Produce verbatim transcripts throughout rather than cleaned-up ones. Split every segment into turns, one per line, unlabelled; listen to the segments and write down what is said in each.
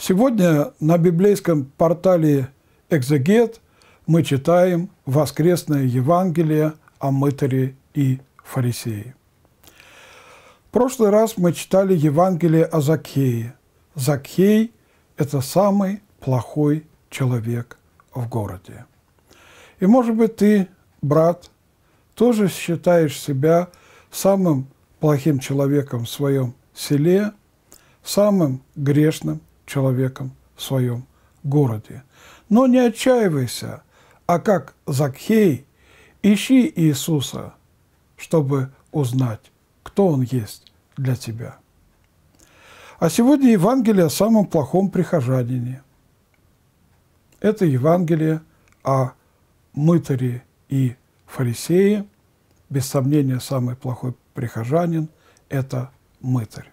Сегодня на библейском портале «Экзегет» мы читаем воскресное Евангелие о мытаре и фарисее. В прошлый раз мы читали Евангелие о Закхее. Закхей – это самый плохой человек в городе. И, может быть, ты, брат, тоже считаешь себя самым плохим человеком в своем селе, самым грешным человеком в своем городе. Но не отчаивайся, а как Закхей, ищи Иисуса, чтобы узнать, кто Он есть для тебя. А сегодня Евангелие о самом плохом прихожанине. Это Евангелие о мытаре и фарисее. Без сомнения, самый плохой прихожанин – это мытарь.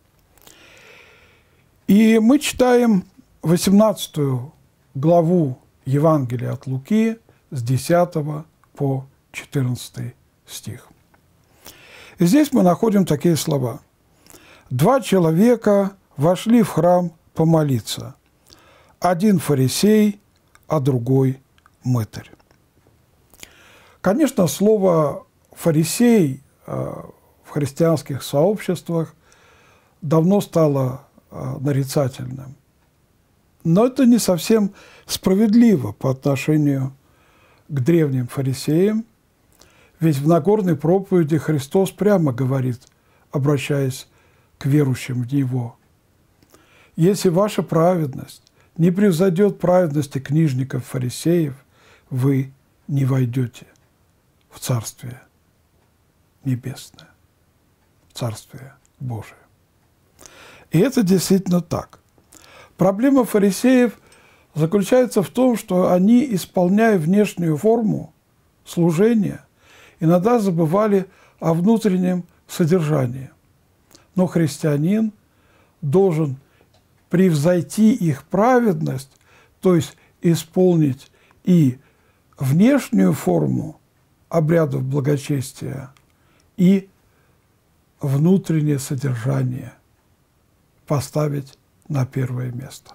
И мы читаем восемнадцатую главу Евангелия от Луки с десятого по четырнадцатый стих. И здесь мы находим такие слова. «Два человека вошли в храм помолиться. Один фарисей, а другой мытарь». Конечно, слово «фарисей» в христианских сообществах давно стало нарицательным. Но это не совсем справедливо по отношению к древним фарисеям, ведь в Нагорной проповеди Христос прямо говорит, обращаясь к верующим в Него: «Если ваша праведность не превзойдет праведности книжников фарисеев, вы не войдете в Царствие Небесное, в Царствие Божие». И это действительно так. Проблема фарисеев заключается в том, что они, исполняя внешнюю форму служения, иногда забывали о внутреннем содержании. Но христианин должен превзойти их праведность, то есть исполнить и внешнюю форму обрядов благочестия, и внутреннее содержание поставить на первое место.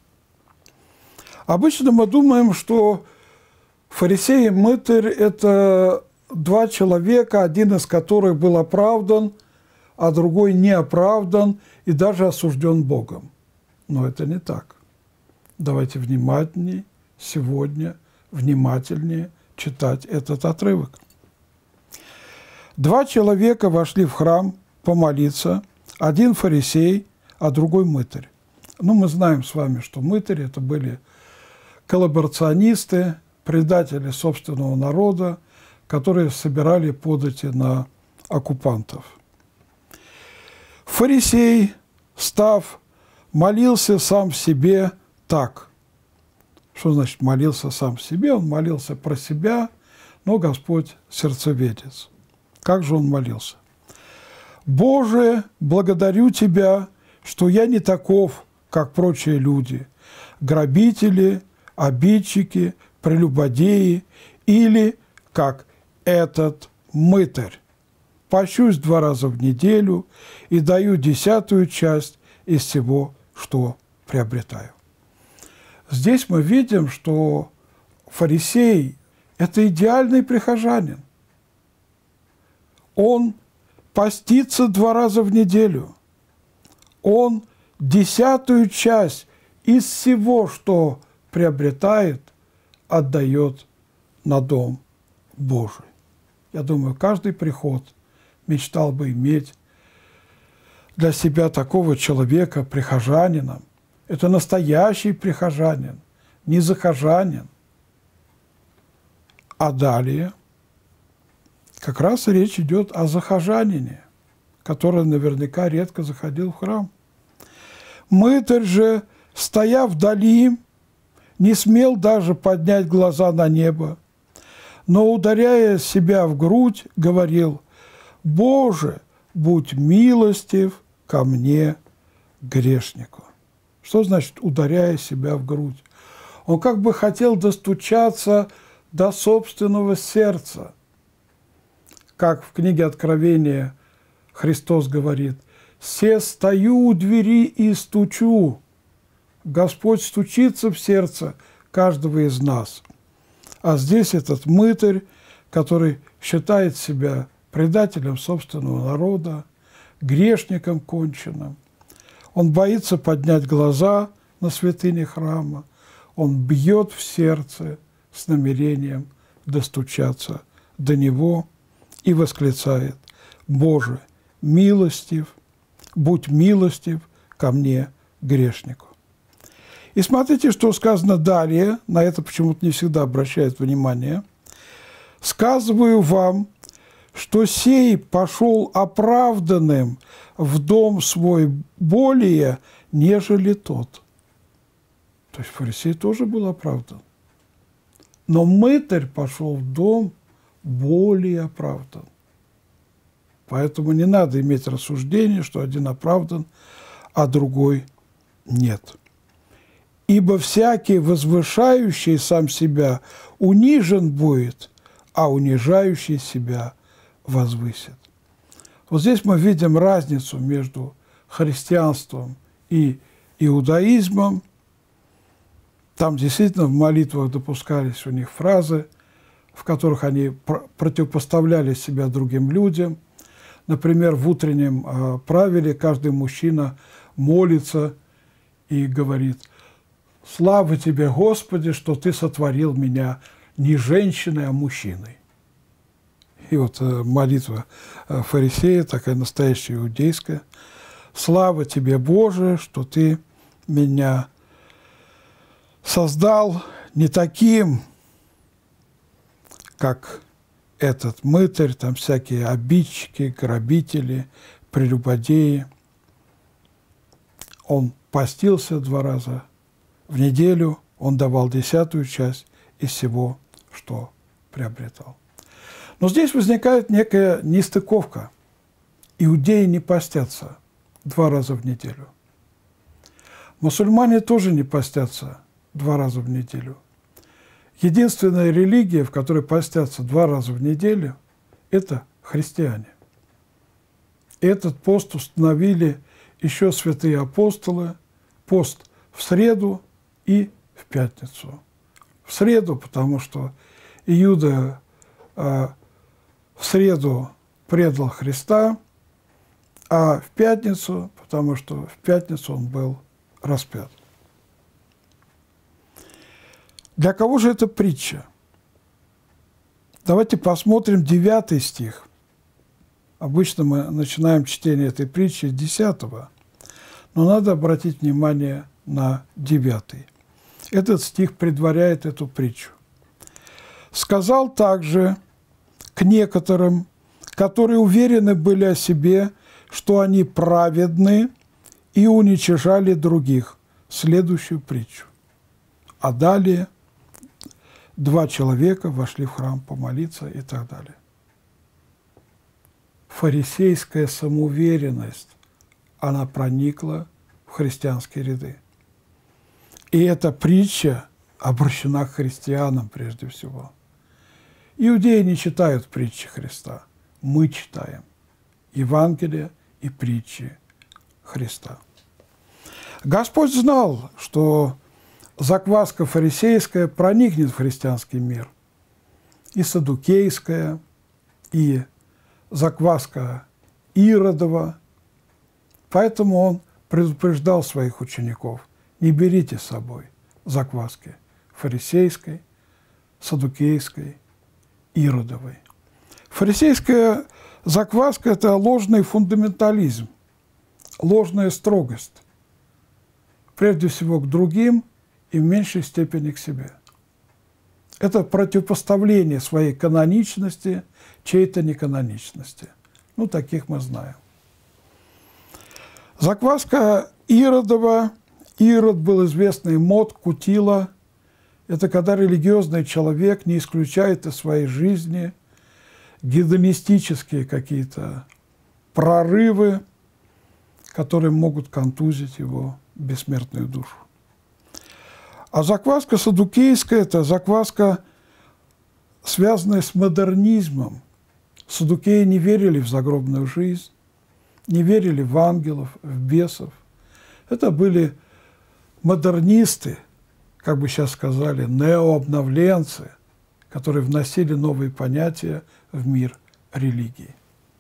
Обычно мы думаем, что фарисей и мытарь – это два человека, один из которых был оправдан, а другой не оправдан и даже осужден Богом. Но это не так. Давайте внимательнее сегодня, внимательнее читать этот отрывок. Два человека вошли в храм помолиться, один фарисей, а другой мытарь. Ну, мы знаем с вами, что мытари – это были коллаборационисты, предатели собственного народа, которые собирали подати на оккупантов. Фарисей, став, молился сам в себе так. Что значит молился сам в себе? Он молился про себя, но Господь сердцеведец. Как же он молился? «Боже, благодарю Тебя, что я не таков, как прочие люди, грабители, обидчики, прелюбодеи или как этот мытарь. Пощусь два раза в неделю и даю десятую часть из всего, что приобретаю». Здесь мы видим, что фарисей – это идеальный прихожанин. Он постится два раза в неделю. Он десятую часть из всего, что приобретает, отдает на дом Божий. Я думаю, каждый приход мечтал бы иметь для себя такого человека прихожанином. Это настоящий прихожанин, не захожанин. А далее как раз речь идет о захожанине, который наверняка редко заходил в храм. Мытарь же, стоя вдали, не смел даже поднять глаза на небо, но, ударяя себя в грудь, говорил: «Боже, будь милостив ко мне, грешнику». Что значит «ударяя себя в грудь»? Он как бы хотел достучаться до собственного сердца. Как в книге Откровения Христос говорит: «Се стою у двери и стучу, Господь стучится в сердце каждого из нас. А здесь этот мытарь, который считает себя предателем собственного народа, грешником конченным. Он боится поднять глаза на святыни храма. Он бьет в сердце с намерением достучаться до него и восклицает: «Боже, милостив, будь милостив ко мне, грешнику». И смотрите, что сказано далее, на это почему-то не всегда обращают внимание. «Сказываю вам, что сей пошел оправданным в дом свой более, нежели тот». То есть фарисей тоже был оправдан. Но мытарь пошел в дом более оправдан. Поэтому не надо иметь рассуждение, что один оправдан, а другой нет. «Ибо всякий, возвышающий сам себя, унижен будет, а унижающий себя возвысит». Вот здесь мы видим разницу между христианством и иудаизмом. Там действительно в молитвах допускались у них фразы, в которых они пр- противопоставляли себя другим людям. Например, в утреннем э, правиле каждый мужчина молится и говорит: «Слава тебе, Господи, что ты сотворил меня не женщиной, а мужчиной». И вот э, молитва э, фарисея, такая настоящая иудейская: «Слава тебе, Боже, что ты меня создал не таким, как этот мытарь, там всякие обидчики, грабители, прелюбодеи». Он постился два раза в неделю, он давал десятую часть из всего, что приобретал. Но здесь возникает некая нестыковка. Иудеи не постятся два раза в неделю. Мусульмане тоже не постятся два раза в неделю. Единственная религия, в которой постятся два раза в неделю, это христиане. Этот пост установили еще святые апостолы, пост в среду и в пятницу. В среду, потому что Иуда э, в среду предал Христа, а в пятницу, потому что в пятницу он был распят. Для кого же это притча? Давайте посмотрим девятый стих. Обычно мы начинаем чтение этой притчи с десятого, но надо обратить внимание на девятый. Этот стих предваряет эту притчу. «Сказал также к некоторым, которые уверены были о себе, что они праведны, и уничижали других», следующую притчу. А далее два человека вошли в храм помолиться и так далее. Фарисейская самоуверенность, она проникла в христианские ряды. И эта притча обращена к христианам прежде всего. Иудеи не читают притчи Христа. Мы читаем Евангелие и притчи Христа. Господь знал, что закваска фарисейская проникнет в христианский мир. И саддукейская, и закваска Иродова. Поэтому он предупреждал своих учеников: не берите с собой закваски фарисейской, саддукейской, Иродовой. Фарисейская закваска – это ложный фундаментализм, ложная строгость, прежде всего к другим и в меньшей степени к себе. Это противопоставление своей каноничности чьей-то неканоничности. Ну, таких мы знаем. Закваска Иродова. Ирод был известный мод, кутила. Это когда религиозный человек не исключает из своей жизни гедонистические какие-то прорывы, которые могут контузить его бессмертную душу. А закваска саддукейская – это закваска, связанная с модернизмом. Саддукеи не верили в загробную жизнь, не верили в ангелов, в бесов. Это были модернисты, как бы сейчас сказали, неообновленцы, которые вносили новые понятия в мир религии.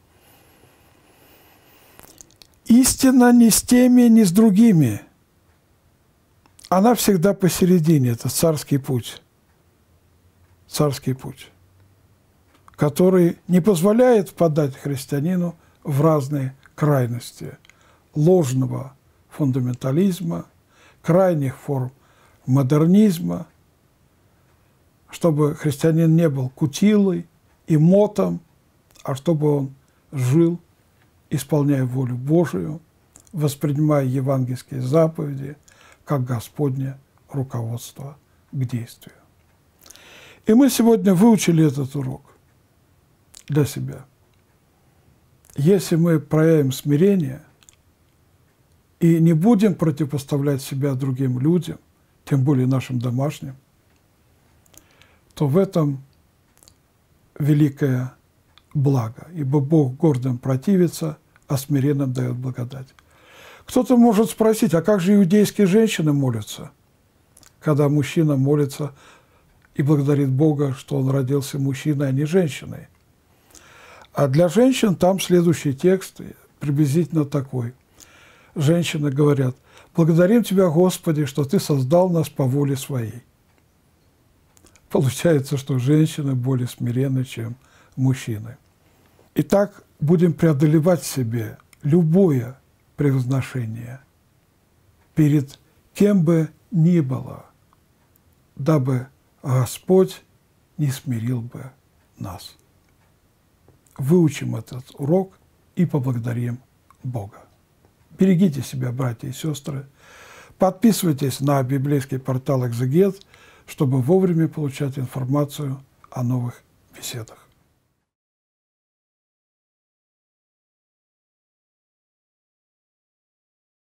Истина не с теми, ни с другими. Она всегда посередине, это царский путь. Царский путь, который не позволяет впадать христианину в разные крайности ложного фундаментализма, крайних форм модернизма, чтобы христианин не был кутилой и мотом, а чтобы он жил, исполняя волю Божию, воспринимая евангельские заповеди как Господне руководство к действию. И мы сегодня выучили этот урок для себя. Если мы проявим смирение и не будем противопоставлять себя другим людям, тем более нашим домашним, то в этом великое благо, ибо Бог гордым противится, а смиренным дает благодать. Кто-то может спросить, а как же иудейские женщины молятся, когда мужчина молится и благодарит Бога, что он родился мужчиной, а не женщиной? А для женщин там следующий текст приблизительно такой. Женщины говорят: «Благодарим Тебя, Господи, что Ты создал нас по воле Своей». Получается, что женщины более смиренны, чем мужчины. Итак, будем преодолевать в себе любое превозношение перед кем бы ни было, дабы Господь не смирил бы нас. Выучим этот урок и поблагодарим Бога. Берегите себя, братья и сестры. Подписывайтесь на библейский портал «Экзегет», чтобы вовремя получать информацию о новых беседах.